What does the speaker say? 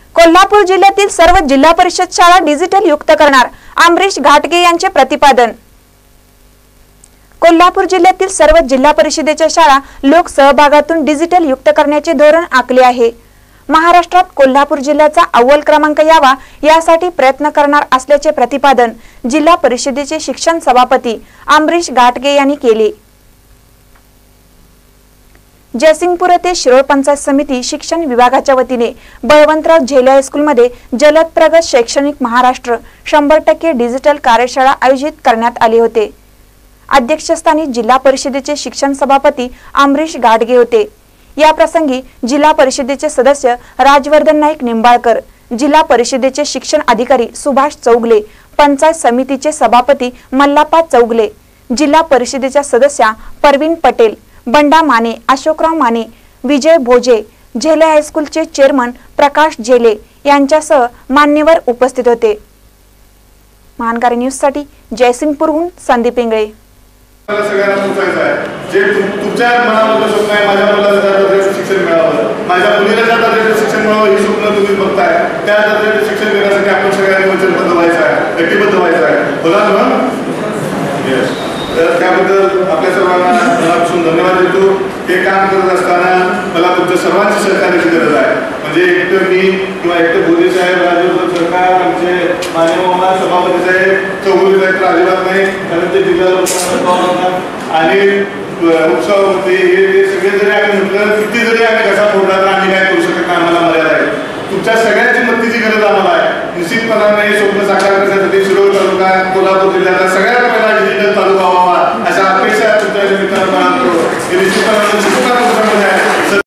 कोल्हापूर जिल्ह्यातील सर्व जिल्हा परिषद शाळा डिजिटल युक्त करणार, अमरीश घाटगे यांचे प्रतिपादन। कोल्हापूर जिल्ह्यातील सर्व जिल्हा परिषदेच्या शाळा लोक सहभागातून डिजिटल युक्त करण्याचे धोरण आखले आहे। महाराष्ट्रात कोल्हापूर जिल्ह्याचा अव्वल क्रमांक यावा यासाठी प्रयत्न करणार असल्याचे प्रतिपादन जिल्हा परिषदेचे शिक्षण सभापती अमरीश घाटगे यांनी केले। जयसिंगपूर येथे शिरोळ पंचायत समिती शिक्षण विभागाच्या वतीने बळवंतराव झेले हायस्कूलमध्ये जलद प्रगत शैक्षणिक महाराष्ट्र 100% डिजिटल कार्यशाळा आयोजित करण्यात आले होते। अध्यक्षस्थानी जिल्हा परिषदेचे शिक्षण सभापती अमरीश घाटगे होते। या प्रसंगी जिल्हा परिषदेचे सदस्य राजवर्धन नाईक निंबाळकर, जिल्हा परिषदेचे शिक्षण अधिकारी सुभाष चौगले, पंचायत समितीचे सभापती मल्लापा चौगले, जिल्हा परिषदेच्या सदस्या परवीन पटेल, बंडा माने, अशोकराव माने, विजय भोजे, झेले हायस्कूलचे चेअरमन प्रकाश झेले यांच्यासह मान्यवर उपस्थित होते। महानकारी न्यूज साठी जयसिंगपूरहून संदीप इंगळे। सगळ्यांना पोहोचायचं आहे जे तुमच्या मनामध्ये स्वप्न आहे, माझ्या मुलाला ज्या दर्जाचं शिक्षण मिळावं, माझ्या मुलीला ज्या दर्जाचं शिक्षण मिळावं ही स्वप्न तुम्ही बघताय, त्या दर्जाचं शिक्षण देण्यासाठी आपण सगळ्यांनी वचनबद्ध व्हायचं आहे, कटिबद्ध व्हायचं आहे। बोला ना, तर त्याबद्दल आपल्या सर्वांना मनापासून धन्यवाद देतो। हे काम करत असताना मला तुमच्या सर्वांची सहकार्याची गरज आहे। म्हणजे एकटं मी किंवा एकटं भोजे साहेब, राजवर्धन सरकार, आमचे मान्यवर सभापती साहेब, चौगुले साहेब तर अजिबात नाही, कारण ते जिल्हा आणि उपसभापती हे सगळे जरी आम्ही म्हटलं, किती जरी आम्ही कसा फोडला तर आम्ही काय करू शकत नाही, आम्हाला मर्यादा आहे। तुमच्या सगळ्यांची मदतीची गरज आम्हाला आहे। निश्चितपणाने हे स्वप्न साकार करण्यासाठी शिरोळ तालुका, कोल्हापूर जिल्ह्याला सगळ्यात पहिला डिजिटल तालुका व्हावा अशा अपेक्षा तुमच्या निमित्तानं निश्चितपणे